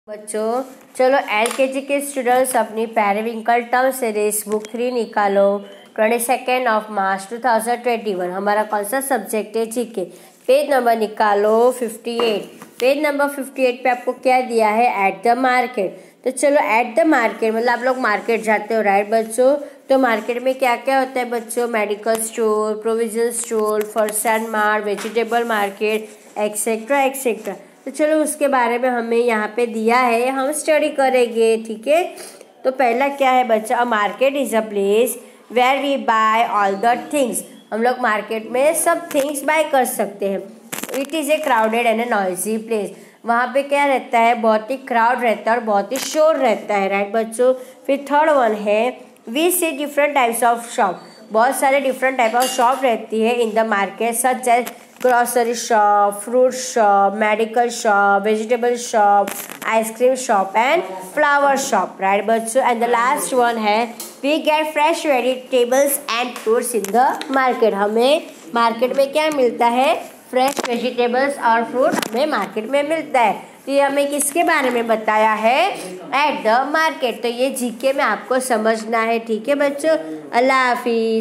बच्चों चलो एलकेजी के स्टूडेंट्स अपनी पेरिविंकल टर्म सीरीज बुक 3 निकालो। 22 मार्च 2021 हमारा कौन सा सब्जेक्ट है? जीके। पेज नंबर निकालो 58। पेज नंबर 58 पे आपको क्या दिया है? At the market. तो चलो एट द मार्केट मतलब आप लोग मार्केट जाते हो, राइट बच्चों? तो मार्केट में क्या क्या होता है बच्चों? Medical store, provision store, first mart, vegetable market, etcetera etcetera. तो चलो उसके बारे में हमें यहाँ पे दिया है, हम स्टडी करेंगे, ठीक है? तो पहला क्या है बच्चा? A market is a place where we buy all the things. हम लोग मार्केट में सब थिंग्स बाय कर सकते हैं। It is a crowded and a noisy place. वहाँ पे क्या रहता है? बहुत ही क्राउड रहता है और बहुत ही शोर रहता है, राइट बच्चों? फिर थर्ड वन है we see different types of shop. बहुत सारे डिफरेंट टाइप ऑफ शॉप रहती है in the market, such as grocery shop, fruit shop, medical shop, vegetable shop, ice cream shop and flower shop, right बच्चों? And the last one है we get fresh vegetables and fruits in the market. हमें market में क्या मिलता है? Fresh vegetables और fruit हमें market में मिलता है। तो ये हमें किसके बारे में बताया है? At the market. तो ये जीके में आपको समझना है, ठीक है बच्चों? अल्लाह हाफिज।